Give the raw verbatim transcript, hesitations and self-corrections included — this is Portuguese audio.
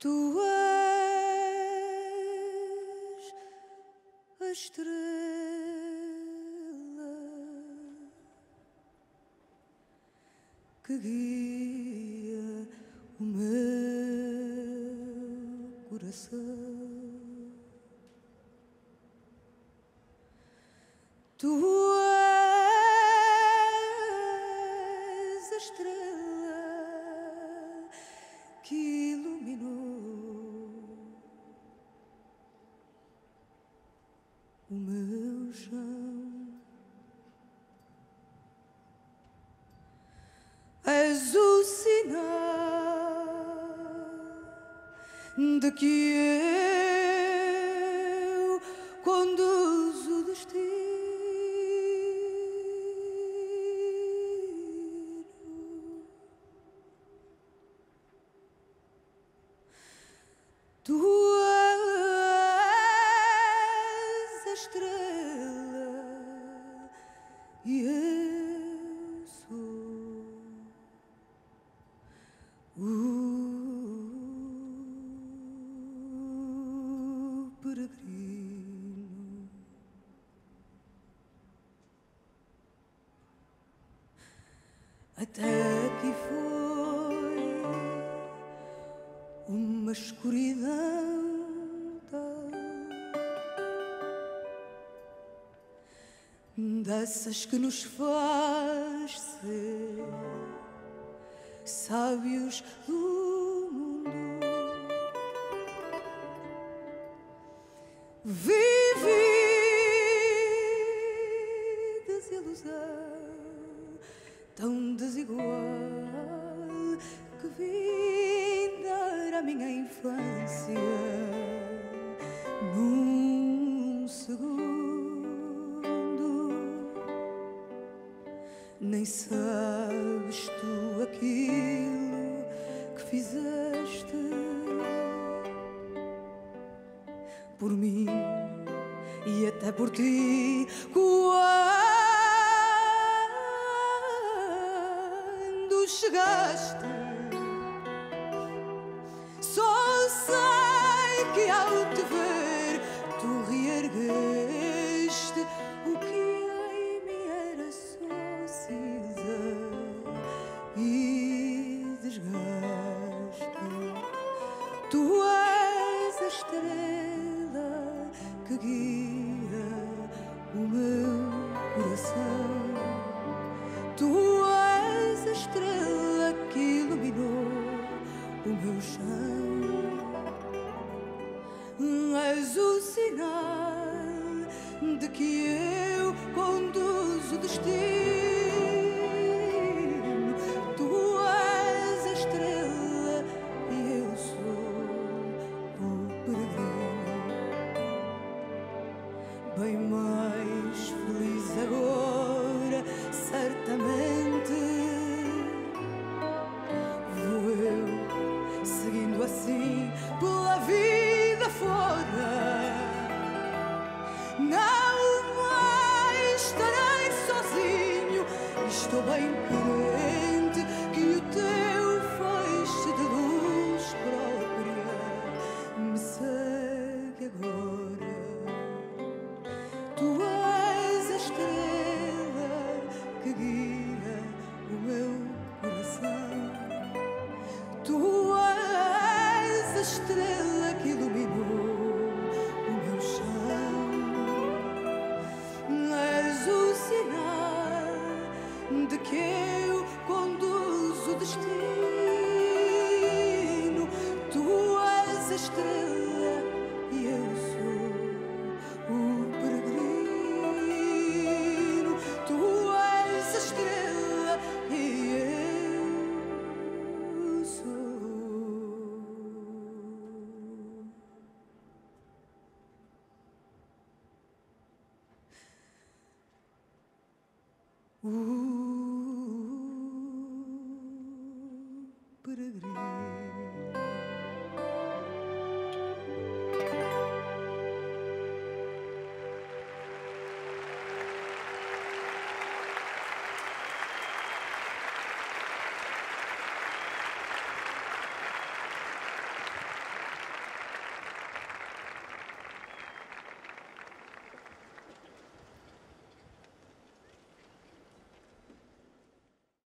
Tu és a estrela que guia o meu coração. Tu és a estrela que iluminou o meu chão. És o sinal de que eu conduzo o destino. Tu és a estrela e eu sou o peregrino. Até aqui foi uma escuridão tal, dessas que nos faz ser sábios do mundo. Vivi desilusão tão desigual que vim dar a minha infância num segundo. Nem sabes tu aquilo que fizeste por mim e até por ti quando chegaste. Só sei que ao te ver tu reergueste o que em mim era só cinza e desgaste. Tu és a estrela que guia o meu coração. Tu és a estrela que iluminou o meu chão. És o sinal de que eu conduzo o destino. Tu és a estrela e eu sou o peregrino. Bem mais feliz agora, certamente vou eu seguindo assim pela vida fora. Não mais estarei sozinho, estou bem crente que o teu feixe de luz própria me segue agora. Tu és a estrela que guia o meu coração. Tu és a estrela que iluminou o meu chão. És o sinal de que eu conduzo o destino. Tu és a estrela e eu sou o peregrino. Tu és a estrela e eu sou o peregrino.